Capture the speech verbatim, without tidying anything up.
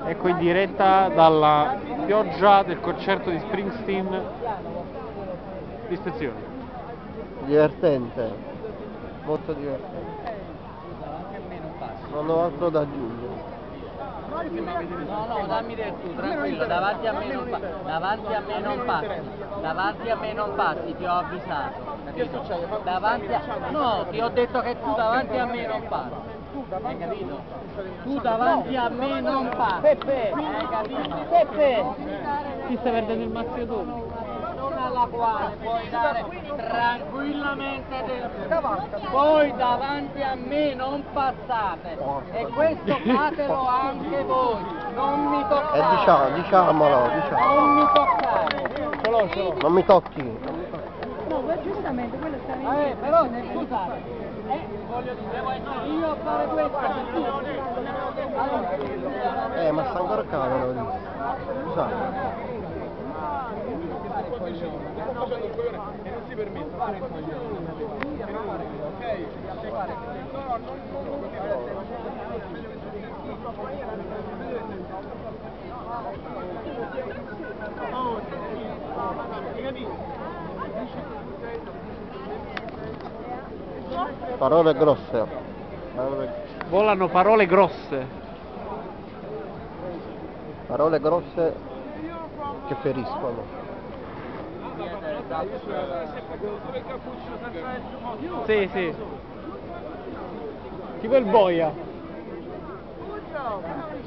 Ecco in diretta dalla pioggia del concerto di Springsteen. L'ispezione. Divertente, molto divertente. Non ho altro da aggiungere. No, no, dammi del tu, tranquillo, davanti a me non passi, davanti a me non passi, davanti a me non passi, ti ho avvisato, capito? Davanti a... No, ti ho detto che tu davanti a me non passi. Hai capito? Tu davanti a me non passi. Peppe! Hai capito? Peppe! Ti stai perdendo il mazziatore. Non alla quale puoi dare tranquillamente del tu. Poi davanti a me non passate. E questo fatelo anche voi. Non mi E toccate. eh, diciamo, diciamolo, diciamo. Non mi toccate. Ce l'ho, ce l'ho. Non mi tocchi. No, ma giustamente quello sta in Eh, però scusate, eh, voglio dire, devo essere io a fare questo. Allora, Eh, ma sta ancora cavolo lì. Scusate. Sto facendo un coglione e non si permette di fare il coglione. Ok? No, no, non Parole grosse. Parole, Volano parole grosse. parole grosse che feriscono. Sì, sì. Tipo il boia.